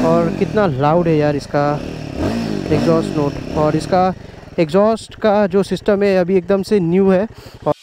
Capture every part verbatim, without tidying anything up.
और कितना लाउड है यार इसका एग्जॉस्ट नोट, और इसका एग्जॉस्ट का जो सिस्टम है अभी एकदम से न्यू है। और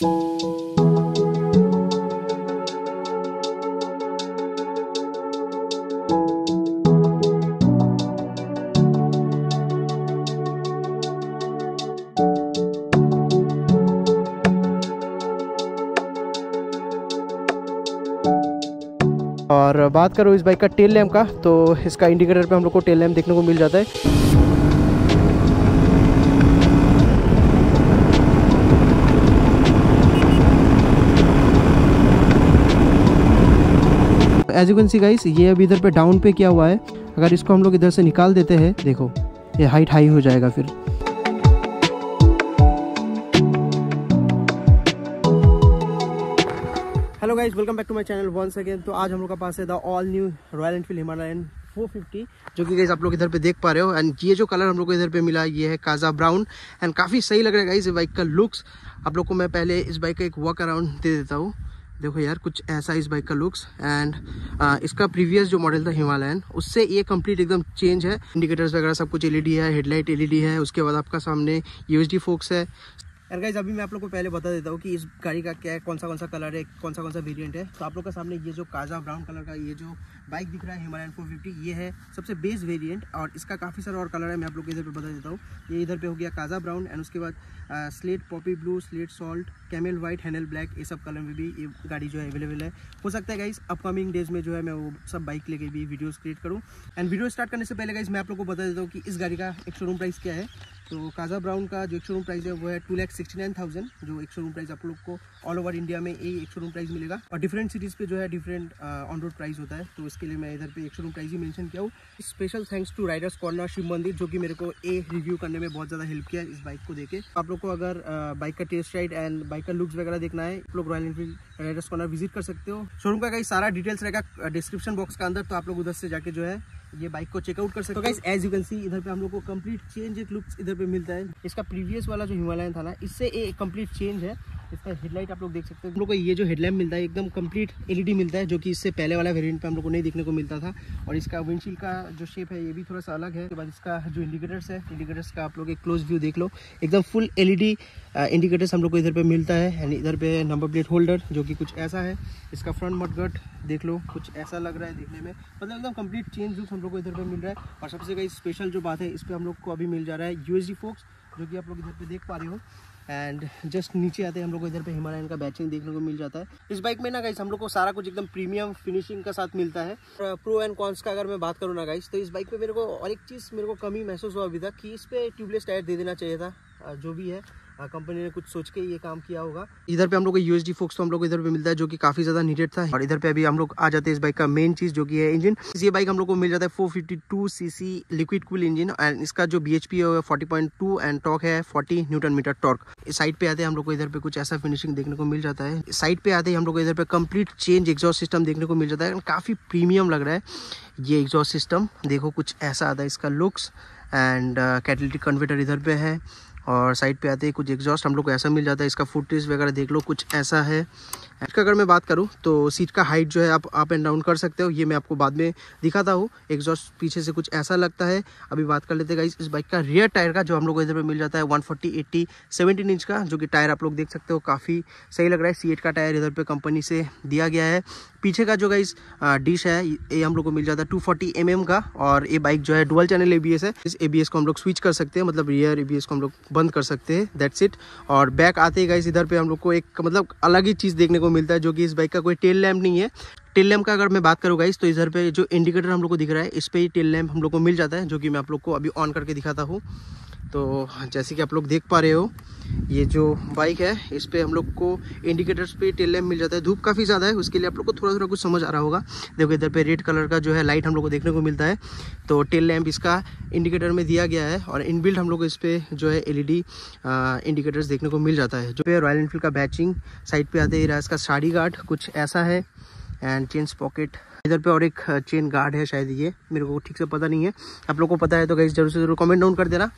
और बात करो इस बाइक का टेल लैम्प का, तो इसका इंडिकेटर पे हम लोग को टेल लैम्प देखने को मिल जाता है। As you can see guys, ये अभी इधर पे डाउन पे किया हुआ है। अगर इसको हम लोग इधर से निकाल देते हैं, देखो ये हाइट हाई हो जाएगा फिर। Hello guys, welcome back to my channel once again. तो आज हम लोग का पास है the all new Royal Enfield Himalayan four fifty, जो कि गाइस आप लोग इधर पे देख पा रहे हो। एंड ये जो कलर हम लोग को इधर पे मिला ये है काजा ब्राउन, एंड काफ़ी सही लग रहा है गाइस ये बाइक का लुक्स। आप लोग को मैं पहले इस बाइक का एक वॉक अराउंड दे देता हूँ। देखो यार, कुछ ऐसा इस बाइक का लुक्स। एंड इसका प्रीवियस जो मॉडल था हिमालयन, उससे ये कंप्लीट एकदम चेंज है। इंडिकेटर्स वगैरह सब कुछ एलईडी है, हेडलाइट एलईडी है, उसके बाद आपका सामने यूएसडी फोक्स है। और गाइस अभी मैं आप लोग को पहले बता देता हूँ कि इस गाड़ी का क्या है, कौन सा कौन सा कलर है, कौन सा कौन सा वेरिएंट है। तो आप लोग का सामने ये जो काजा ब्राउन कलर का ये जो बाइक दिख रहा है हिमालयन फोर फिफ्टी, ये है सबसे बेस वेरिएंट। और इसका काफ़ी सारा और कलर है, मैं आप लोग को इधर पे बता देता हूँ। ये इधर पे हो गया काजा ब्राउन, एंड उसके बाद slate poppy blue, slate salt, camel white, handle black, ये सब कलर में भी ये गाड़ी जो है अवेलेबल है। हो सकता है गाइस अपकमिंग डेज में जो है मैं वो सब बाइक लेके भी वीडियोस क्रिएट करूँ। एंड वीडियो स्टार्ट करने से पहले गाइस मैं आप लोग को बता देता हूँ कि इस गाड़ी का एक शोरूम प्राइस क्या है। तो काजा ब्राउन का जो एक शोरूम प्राइस है वो है two lakh sixty nine thousand, जो एक शोरूम प्राइस आप लोग को ऑल ओवर इंडिया में ये एक शोरूम प्राइस मिलेगा। और डिफरेंट सिटीज़ पे जो है डिफरेंट ऑन रोड प्राइस होता है, तो इसके लिए मैं इधर पे एक शोरूम प्राइस ही मेंशन किया हूँ। Special thanks to riders corner Shiv Mandir, जो कि मेरे को ए रिव्यू करने में बहुत ज़्यादा हेल्प किया इस बाइक को देके। आप लोग को अगर बाइक का टेस्ट राइड एंड बाइक का लुक्स वगैरह देखना है, आप लोग Royal Enfield riders corner visit कर सकते हो। शोरूम का कई सारा डिटेल्स रहेगा डिस्क्रिप्शन बॉक्स का अंदर, तो आप लोग उधर से जाके जो है ये बाइक को चेकआउट कर सकते हो। Guys as you can see, इधर पे हम लोग को कंप्लीट चेंज एक लुक्स इधर पे मिलता है। इसका प्रीवियस वाला जो हिमालयन था ना, इससे एक कंप्लीट चेंज है। इसका हेडलाइट आप लोग देख सकते हो। हम लोग को ये जो हेडलैम्प मिलता है एकदम कंप्लीट एलईडी मिलता है, जो कि इससे पहले वाला वेरिएंट पे हम लोग को नहीं देखने को मिलता था। और इसका विंडशील्ड का जो शेप है ये भी थोड़ा सा अलग है। उसके बाद इसका जो इंडिकेटर्स है, इंडिकेटर्स का आप लोग एक क्लोज व्यू देख लो, एकदम फुल एलईडी इंडिकेटर्स हम लोग को इधर पे मिलता है। एंड इधर पे नंबर प्लेट होल्डर जो कि कुछ ऐसा है। इसका फ्रंट मडगार्ड देख लो, कुछ ऐसा लग रहा है देखने में, मतलब एकदम कंप्लीट चेंज लुक हम लोग को इधर पे मिल रहा है। और सबसे कई स्पेशल जो बात है, इस पर हम लोग को अभी मिल जा रहा है यूएसडी फोक्स, जो कि आप लोग इधर पे देख पा रहे हो। एंड जस्ट नीचे आते हैं हम लोग को इधर पे हिमालयन का बैचिंग देखने को मिल जाता है। इस बाइक में ना गाइस हम लोग को सारा कुछ एकदम प्रीमियम फिनिशिंग का साथ मिलता है। प्रो एंड कॉन्स का अगर मैं बात करूँ ना गाइस, तो इस बाइक पे मेरे को और एक चीज़ मेरे को कमी महसूस हुआ अभी तक, कि इस पे ट्यूबलेस टायर दे देना चाहिए था। जो भी है कंपनी ने कुछ सोच के ये काम किया होगा। इधर पे हम लोग को यूएसडी फोक्स तो हम लोग को इधर पे मिलता है, जो कि काफी ज्यादा नीडेड था। और इधर पे अभी हम लोग आ जाते हैं इस बाइक का मेन चीज, जो कि है इंजन। ये बाइक हम लोग को मिल जाता है four fifty two CC liquid cool engine, and इसका जो बीएचपी है forty point two and torque है forty newton metre torque. Side पे आते हैं हम लोग को इधर पे कुछ ऐसा फिनिशिंग देखने को मिल जाता है। साइड पे आते हैं हम लोग को इधर पे कंप्लीट चेंज एग्जॉस्ट सिस्टम देखने को मिल जाता है। काफी प्रीमियम लग रहा है ये एग्जॉस्ट सिस्टम। देखो कुछ ऐसा आता है इसका लुक्स। एंड कैटलिटिक कन्वर्टर इधर पे है। और साइड पे आते ही कुछ एग्जॉस्ट हम लोग को ऐसा मिल जाता है। इसका फुटेज वगैरह देख लो, कुछ ऐसा है। इसका अगर मैं बात करूं तो सीट का हाइट जो है आप अप एंड डाउन कर सकते हो, ये मैं आपको बाद में दिखाता हूँ। एग्जॉस्ट पीछे से कुछ ऐसा लगता है। अभी बात कर लेते हैं गाइस इस बाइक का रियर टायर का, जो हम लोग को इधर पे मिल जाता है one forty eighty seventeen inch का, जो कि टायर आप लोग देख सकते हो काफ़ी सही लग रहा है। सी एट का टायर इधर पे कंपनी से दिया गया है। पीछे का जो गाइस डिश है ये हम लोग को मिल जाता है टू फोर्टी एम एम का। और ये बाइक जो है डुअल चैनल एबीएस है। इस एबीएस को हम लोग स्विच कर सकते हैं, मतलब रियर एबीएस को हम लोग बंद कर सकते हैं, दैट्स इट। और बैक आते ही गाइस इधर पे हम लोग को एक मतलब अलग ही चीज़ देखने को मिलता है, जो कि इस बाइक का कोई टेल लैम्प नहीं है। टेल लैम्प का अगर मैं बात करूँ गाइस, तो इधर पे जो इंडिकेटर हम लोग को दिख रहा है, इस पे ही टेल लैम्प हम लोग को मिल जाता है, जो कि मैं आप लोग को अभी ऑन करके दिखाता हूँ। तो जैसे कि आप लोग देख पा रहे हो, ये जो बाइक है इस पे हम लोग को इंडिकेटर्स पे टेल लैम्प मिल जाता है। धूप काफ़ी ज़्यादा है, उसके लिए आप लोग को थोड़ा थोड़ा कुछ समझ आ रहा होगा। देखो इधर पे रेड कलर का जो है लाइट हम लोग को देखने को मिलता है। तो टेल लैम्प इसका इंडिकेटर में दिया गया है। और इनबिल्ट हम लोग को इस पे जो है एलईडी इंडिकेटर्स देखने को मिल जाता है। जो पे रॉयल एनफील्ड का बैचिंग साइड पे आते ही रहा, इसका साड़ी गार्ड कुछ ऐसा है। एंड चेन पॉकेट इधर पे और एक चेन गार्ड है, शायद ये मेरे को ठीक से पता नहीं है। आप लोग को पता है तो गाइस जरूर से जरूर कमेंट डाउन कर देना।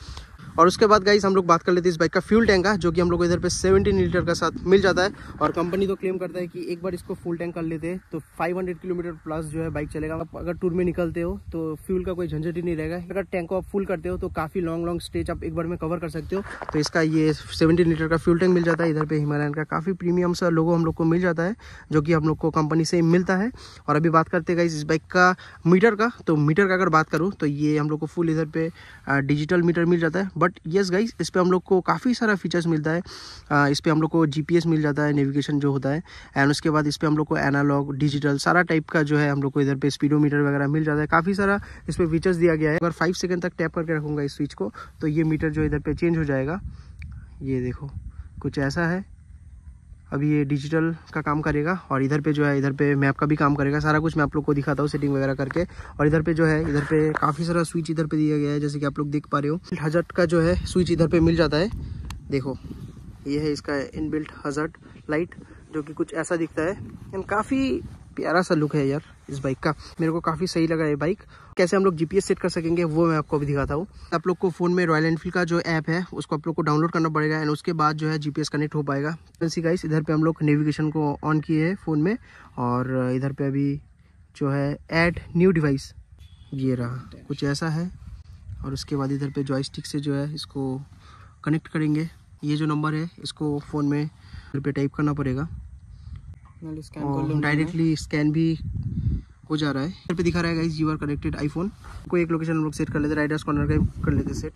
और उसके बाद गाइस हम लोग बात कर लेते हैं इस बाइक का फ्यूल टैंक का, जो कि हम लोग को इधर पे सत्रह लीटर का साथ मिल जाता है। और कंपनी तो क्लेम करता है कि एक बार इसको फुल टैंक कर लेते हैं तो पाँच सौ किलोमीटर प्लस जो है बाइक चलेगा। आप अगर टूर में निकलते हो तो फ्यूल का कोई झंझट ही नहीं रहेगा। अगर टैंक को आप फुल करते हो तो काफ़ी लॉन्ग लॉन्ग स्टेज आप एक बार में कवर कर सकते हो। तो इसका ये सत्रह लीटर का फ्यूल टैंक मिल जाता है। इधर पे हिमालयन का काफ़ी प्रीमियम सा लोगो हम लोग को मिल जाता है, जो कि हम लोग को कंपनी से मिलता है। और अभी बात करते हैं गाइस इस बाइक का मीटर का। तो मीटर का अगर बात करूँ तो ये हम लोग को फुल इधर पे डिजिटल मीटर मिल जाता है। बट येस गाइस, इस पे हम लोग को काफ़ी सारा फीचर्स मिलता है। आ, इस पे हम लोग को जीपीएस मिल जाता है, नेविगेशन जो होता है। एंड उसके बाद इस पे हम लोग को एनालॉग, डिजिटल सारा टाइप का जो है हम लोग को इधर पे स्पीडोमीटर वगैरह मिल जाता है। काफ़ी सारा इस पे फीचर्स दिया गया है। अगर फाइव सेकंड तक टैप करके रखूँगा इस स्विच को तो ये मीटर जो इधर पे चेंज हो जाएगा। ये देखो कुछ ऐसा है। अभी ये डिजिटल का काम करेगा और इधर पे जो है इधर पे मैप का भी काम करेगा। सारा कुछ मैं आप लोग को दिखाता हूँ सेटिंग वगैरह करके। और इधर पे जो है इधर पे काफ़ी सारा स्विच इधर पे दिया गया है, जैसे कि आप लोग देख पा रहे हो। हज़ार्ड का जो है स्विच इधर पे मिल जाता है। देखो ये है इसका इनबिल्ट हज़ार्ड लाइट, जो कि कुछ ऐसा दिखता है। एंड काफ़ी प्यारा सा लुक है यार इस बाइक का। मेरे को काफ़ी सही लगा ये बाइक। कैसे हम लोग जीपीएस सेट कर सकेंगे वो मैं आपको अभी दिखाता हूँ। आप लोग को फ़ोन में रॉयल एनफील्ड का जो ऐप है उसको आप लोग को डाउनलोड करना पड़ेगा। एंड उसके बाद जो है जीपीएस कनेक्ट हो पाएगा। सी गाइस, इधर पे हम लोग नेविगेशन को ऑन किए हैं फ़ोन में। और इधर पे अभी जो है ऐड न्यू डिवाइस, ये रहा कुछ ऐसा है। और उसके बाद इधर पे जॉयस्टिक से जो है इसको कनेक्ट करेंगे। ये जो नंबर है इसको फ़ोन में इधर पे टाइप करना पड़ेगा और डायरेक्टली स्कैन भी हो जा रहा है। इधर पे दिखा रहा है guys you are connected iPhone. कोई एक लोकेशन हम लोग सेट कर लेते, राइडर्स कॉर्नर का कर लेते सेट।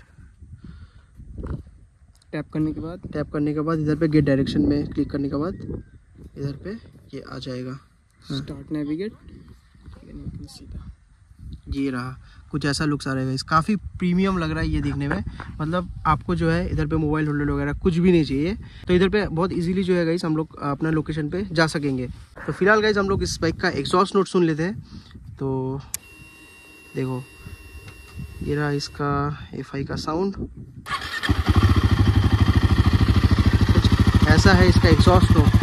टैप करने के बाद टैप करने के बाद इधर पे गेट डायरेक्शन में क्लिक करने के बाद इधर पे ये आ जाएगा स्टार्ट नेविगेट। सीधा ये रहा कुछ ऐसा लुक्स आ रहा है। काफ़ी प्रीमियम लग रहा है ये देखने में। मतलब आपको जो है इधर पे मोबाइल होल्डर वगैरह कुछ भी नहीं चाहिए, तो इधर पे बहुत इजीली जो है गाइस हम लोग अपना लोकेशन पे जा सकेंगे। तो फिलहाल गाइस हम लोग इस बाइक का एग्जॉस्ट नोट सुन लेते हैं। तो देखो ये रहा इसका एफ आई का साउंड, कुछ ऐसा है इसका एग्जॉस्ट नोट।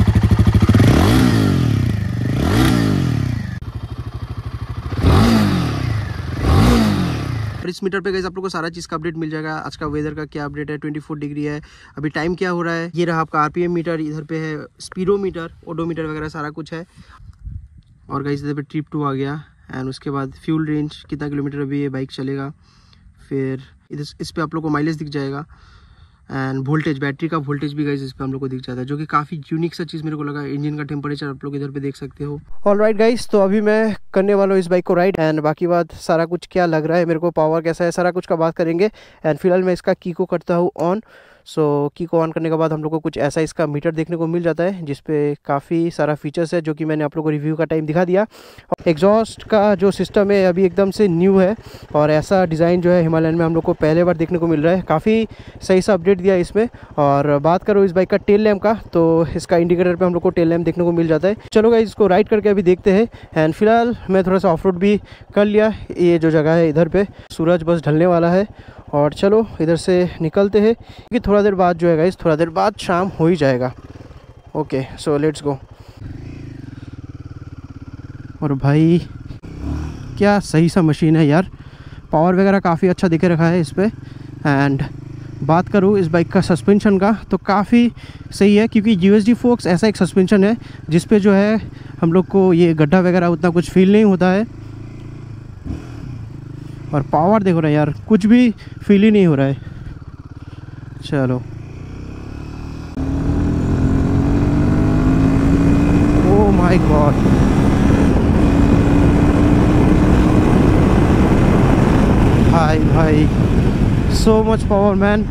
और इस मीटर पे गाइस आप लोग को सारा चीज़ का अपडेट मिल जाएगा। आज का वेदर का क्या अपडेट है, चौबीस डिग्री है, अभी टाइम क्या हो रहा है। ये रहा आपका आरपीएम मीटर, इधर पे है स्पीडोमीटर, ओडोमीटर वगैरह सारा कुछ है। और गाइस इधर पे ट्रिप टू आ गया। एंड उसके बाद फ्यूल रेंज कितना किलोमीटर अभी ये बाइक चलेगा। फिर इधर इस पे आप लोग को माइलेज दिख जाएगा। एंड वोल्टेज, बैटरी का वोल्टेज भी गाइस इस पे हम लोग को दिख जाता है, जो कि काफ़ी यूनिक सा चीज़ मेरे को लगा। इंजन का टेम्परेचर आप लोग इधर पे देख सकते हो। ऑल राइट गाइस, तो अभी मैं करने वाला हूँ इस बाइक को राइड। एंड बाकी बात सारा कुछ क्या लग रहा है मेरे को, पावर कैसा है, सारा कुछ का बात करेंगे। एंड फिलहाल मैं इसका की को करता हूँ ऑन। सो की को ऑन करने के बाद हम लोग को कुछ ऐसा इसका मीटर देखने को मिल जाता है, जिसपे काफ़ी सारा फीचर्स है, जो कि मैंने आप लोग को रिव्यू का टाइम दिखा दिया। एग्जॉस्ट का जो सिस्टम है अभी एकदम से न्यू है और ऐसा डिज़ाइन जो है हिमालयन में हम लोग को पहले बार देखने को मिल रहा है। काफ़ी सही सा अपडेट दिया इसमें। और बात करो इस बाइक का टेल लैम्प का, तो इसका इंडिकेटर पे हम लोग को टेल लैम्प देखने को मिल जाता है। चलो गाइस इसको राइड करके अभी देखते हैं। एंड फिलहाल मैं थोड़ा सा ऑफ रोड भी कर लिया। ये जो जगह है इधर पे सूरज बस ढलने वाला है और चलो इधर से निकलते हैं, क्योंकि थोड़ा देर बाद जो है गाइस थोड़ा देर बाद शाम हो ही जाएगा। Okay so let's go. और भाई क्या सही सा मशीन है यार, पावर वगैरह काफ़ी अच्छा दिखे रखा है इस पर। एंड बात करूँ इस बाइक का सस्पेंशन का तो काफ़ी सही है, क्योंकि यूएसडी फोक्स ऐसा एक सस्पेंशन है जिस पे जो है हम लोग को ये गड्ढा वगैरह उतना कुछ फील नहीं होता है। और पावर देखो ना यार, कुछ भी फील ही नहीं हो रहा है। चलो ओह माय गॉड, भाई भाई सो मच पावर मैन,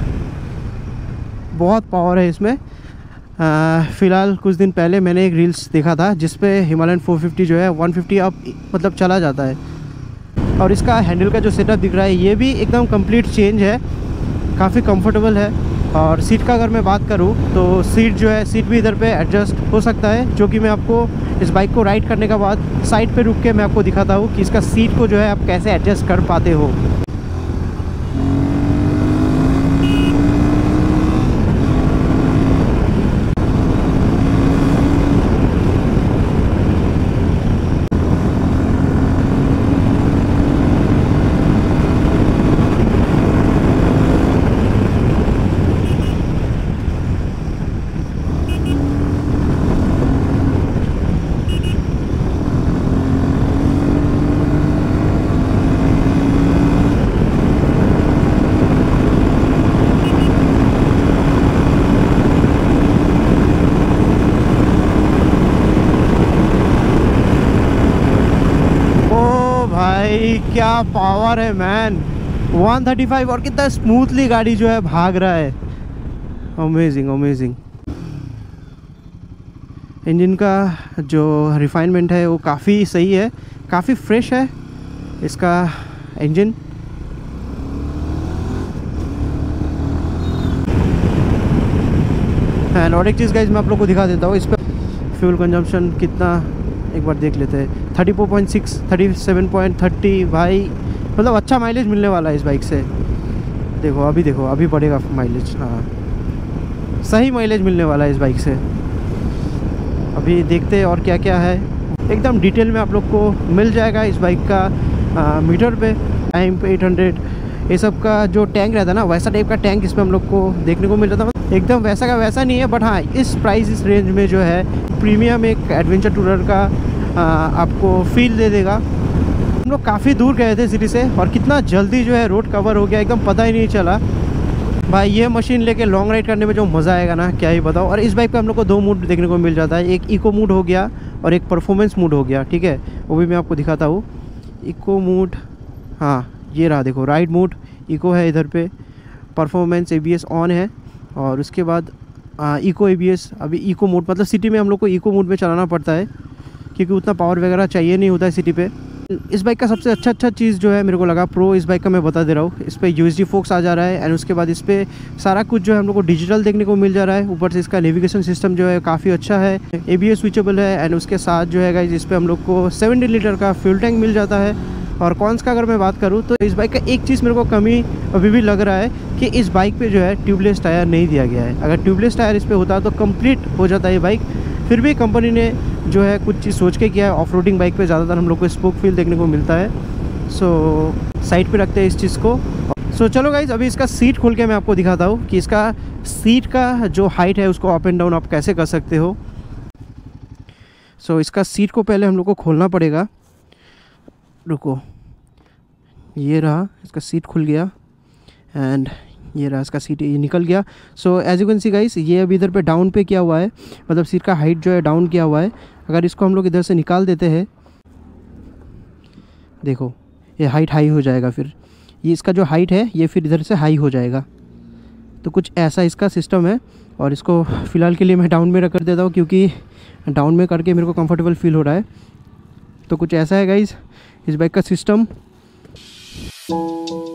बहुत पावर है इसमें। फ़िलहाल कुछ दिन पहले मैंने एक रील्स देखा था जिस पे हिमालयन फोर फिफ्टी जो है वन फिफ्टी अब मतलब चला जाता है। और इसका हैंडल का जो सेटअप दिख रहा है ये भी एकदम कंप्लीट चेंज है, काफ़ी कंफर्टेबल है। और सीट का अगर मैं बात करूँ तो सीट जो है सीट भी इधर पे एडजस्ट हो सकता है, जो कि मैं आपको इस बाइक को राइड करने के बाद साइड पे रुक के मैं आपको दिखाता हूँ कि इसका सीट को जो है आप कैसे एडजस्ट कर पाते हो। भाई क्या पावर है मैन, वन थर्टी फाइव, और कितना स्मूथली गाड़ी जो है भाग रहा है। Amazing amazing. इंजन का जो रिफाइनमेंट है वो काफ़ी सही है, काफ़ी फ्रेश है इसका इंजन। एंड और एक चीज़ गाइस मैं आप लोग को दिखा देता हूँ, इस पर फ्यूल कंजम्पशन कितना एक बार देख लेते हैं। Thirty four point six, thirty seven point thirty भाई, मतलब अच्छा माइलेज मिलने वाला है इस बाइक से। देखो अभी देखो अभी पड़ेगा माइलेज, हाँ सही माइलेज मिलने वाला है इस बाइक से। अभी देखते हैं और क्या क्या है, एकदम डिटेल में आप लोग को मिल जाएगा इस बाइक का आ, मीटर पे, टाइम पे एट हंड्रेड, ये सब का जो टैंक रहता है ना वैसा टाइप का टैंक इसमें हम लोग को देखने को मिल रहा था। एकदम वैसा का वैसा नहीं है, बट हाँ इस प्राइस इस रेंज में जो है प्रीमियम एक एडवेंचर टूरर का आ, आपको फील दे देगा। हम लोग काफ़ी दूर गए थे सिटी से और कितना जल्दी जो है रोड कवर हो गया, एकदम पता ही नहीं चला। भाई ये मशीन लेके लॉन्ग राइड करने में जो मज़ा आएगा ना क्या ही बताओ। और इस बाइक पे हम लोग को दो मूड देखने को मिल जाता है, एक इको मूड हो गया और एक परफॉर्मेंस मूड हो गया, ठीक है वो भी मैं आपको दिखाता हूँ। इको मूड, हाँ ये रहा देखो, राइड मूड इको है इधर पे, परफॉर्मेंस एबीएस ऑन है, और उसके बाद आ, इको एबीएस। अभी इको मोड मतलब सिटी में हम लोग को इको मोड में चलाना पड़ता है क्योंकि उतना पावर वगैरह चाहिए नहीं होता है सिटी पे। इस बाइक का सबसे अच्छा अच्छा चीज़ जो है मेरे को लगा प्रो इस बाइक का, मैं बता दे रहा हूँ, इस पर यूएसडी फोक्स आ जा रहा है। एंड उसके बाद इस पर सारा कुछ जो है हम लोग को डिजिटल देखने को मिल जा रहा है। ऊपर से इसका नेविगेशन सिस्टम जो है काफ़ी अच्छा है, एबीएस स्विचेबल है। एंड उसके साथ जो है गाइस इस पर हम लोग को सेवेंटी लीटर का फ्यूल टैंक मिल जाता है। और कॉन्स का अगर मैं बात करूँ तो इस बाइक का एक चीज़ मेरे को कमी अभी भी लग रहा है कि इस बाइक पे जो है ट्यूबलेस टायर नहीं दिया गया है। अगर ट्यूबलेस टायर इस पर होता तो कंप्लीट हो जाता है ये बाइक। फिर भी कंपनी ने जो है कुछ चीज़ सोच के किया है। ऑफ रोडिंग बाइक पे ज़्यादातर हम लोग को स्पोक फील देखने को मिलता है, सो साइड पे रखते हैं इस चीज़ को। सो चलो गाइज अभी इसका सीट खोल के मैं आपको दिखाता हूँ कि इसका सीट का जो हाइट है उसको अप एंड डाउन आप कैसे कर सकते हो। सो इसका सीट को पहले हम लोग को खोलना पड़ेगा, रुको, ये रहा इसका सीट खुल गया एंड ये रहा इसका सीट, ये निकल गया। So as you can see guys ये अभी इधर पे डाउन पे किया हुआ है, मतलब सीट का हाइट जो है डाउन किया हुआ है। अगर इसको हम लोग इधर से निकाल देते हैं, देखो ये हाइट हाई हो जाएगा, फिर ये इसका जो हाइट है ये फिर इधर से हाई हो जाएगा। तो कुछ ऐसा इसका सिस्टम है। और इसको फ़िलहाल के लिए मैं डाउन में रख कर देता हूँ क्योंकि डाउन में करके मेरे को कंफर्टेबल फील हो रहा है। तो कुछ ऐसा है गाइस इस बाइक का सिस्टम।